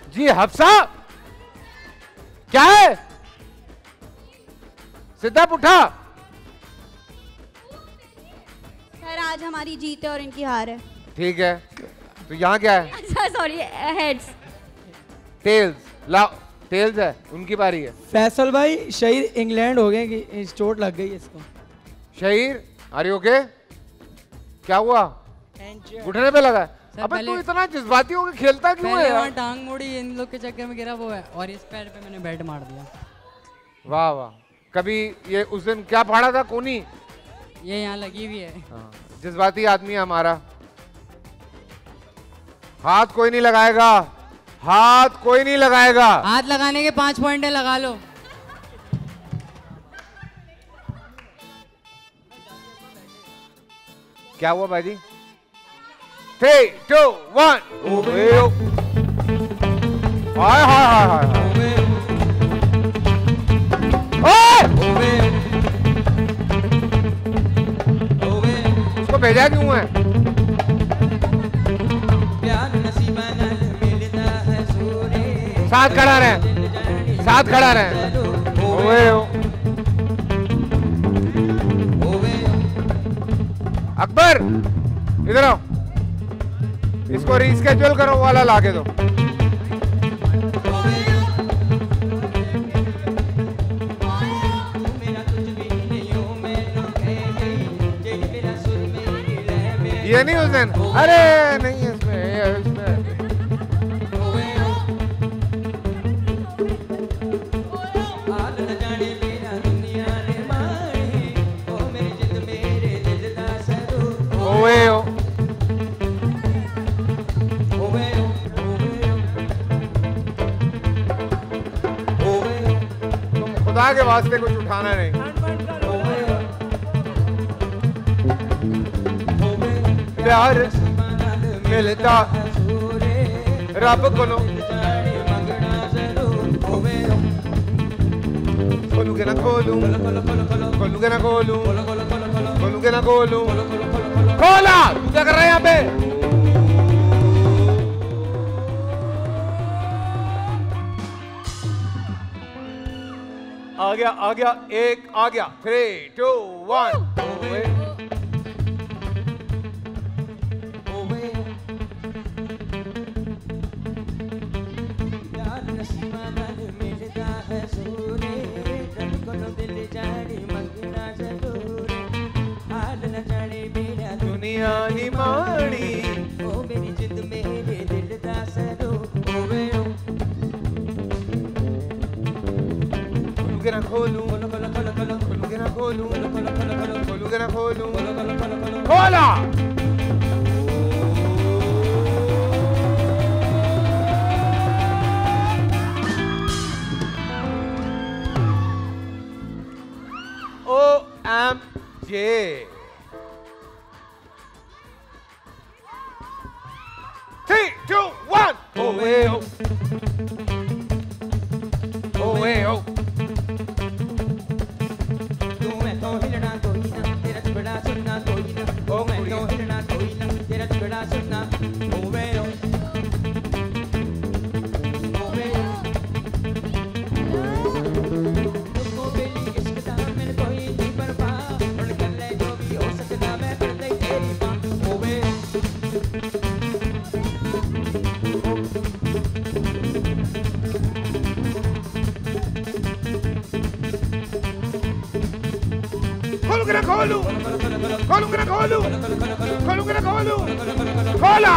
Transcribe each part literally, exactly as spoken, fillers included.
जी हफ्सा, क्या है? सीधा उठा। सर आज हमारी जीत है और इनकी हार है। ठीक है, तो यहाँ क्या है? Sir sorry, heads. टेल्स, लाओ। टेल्स है, उनकी बारी है। फैसल भाई, शहीर इंग्लैंड हो गए कि चोट लग गई इसको। Shahir, are you okay? क्या हुआ? घुटने पे लगा? अबे तू इतना जज्बाती होकर खेलता क्यों है यार? टांग मुड़ी, इन लोग के चक्कर में गिरा वो है, और इस पैर पे मैंने बैट मार दिया। वाह वाह। कभी ये उस दिन क्या फाड़ा था कोनी? ये यहाँ लगी हुई है। जज्बाती आदमी है हमारा। हाथ कोई नहीं लगाएगा, हाथ कोई नहीं लगाएगा। हाथ लगाने के पांच पॉइंट है, लगा लो। क्या हुआ भाई जी? Three two one. Hi hi hi hi. उसको भेजा क्यों है? साथ खड़ा रहे, साथ खड़ा रहे। अकबर इधर आओ, इसको रीस्केड्यूल करो, वाला लाके दो। ये नहीं उस दिन, अरे नहीं है इसमें, ये इसमें। ओए ओ तुम खुदा के वास्ते कुछ उठाना नहीं। प्यार मिलता रब को खोलूंगे ना खोलूं, खोलूंगे ना खोलूं, खोलूंगे ना खोलूं। खोला! तू क्या कर रहा है यहाँ पे? आ गया आ गया, एक आ गया। Three two one. दुनिया नी माड़ी ओ मेरी जिंद मेरे दिल दा सरो ओवे ओ खोलूंगे ना खोलूं, खोलूंगे ना खोलूं, खोलूंगे ना खोलूं। खोला! O M G Three, two, one. Oh, hey, oh. Oh, hey, oh. तू मैं तो हिलना कोई ना, तेरा झगड़ा सुनना कोई ना। ओ मैं तो हिलना कोई ना, तेरा झगड़ा सुनना। Oh, hey, oh. Oh, hey, oh. तुमको मेरी इश्क दा मेरे कोई नहीं परवाह, उन गल्ले जो भी हो सकता मैं कर दे तेरी मां। Oh, hey, oh. खोलूंगे ना खोलूं, खोलूंगे ना खोलूं, खोलूंगे ना खोलूं। खोला!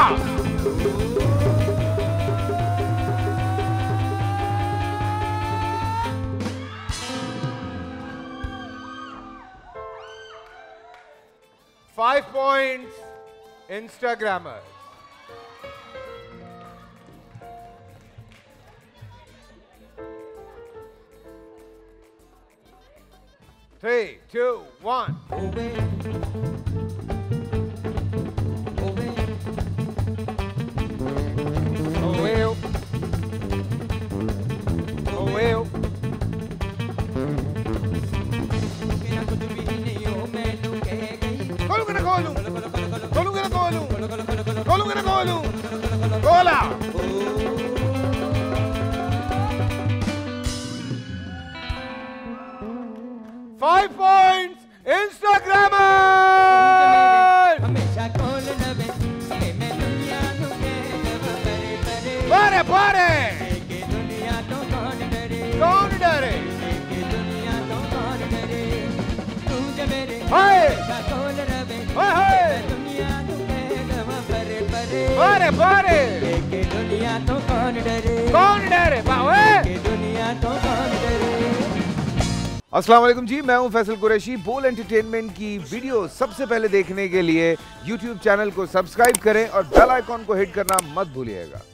Five points, Instagrammers. Three, two, one. Oh, well. Oh, well. खोलूंगे ना खोलूं, खोलूंगे ना खोलूं, खोलूंगे ना खोलूं। खोला! इंस्टाग्रामर हमेशा कॉल नवे मैं दुनिया नु के परे परे बारे बारे के दुनिया तो कौन डरे कौन डरे के दुनिया तो कौन डरे तू जे मेरे हाय हमेशा कॉल नवे हाय दुनिया नु के परे परे बारे बारे के दुनिया तो कौन डरे कौन डरे बावे के दुनिया तो कौन डरे। अस्सलाम वालेकुम जी, मैं हूं फैसल कुरैशी। बोल एंटरटेनमेंट की वीडियो सबसे पहले देखने के लिए यूट्यूब चैनल को सब्सक्राइब करें और बेल आइकॉन को हिट करना मत भूलिएगा।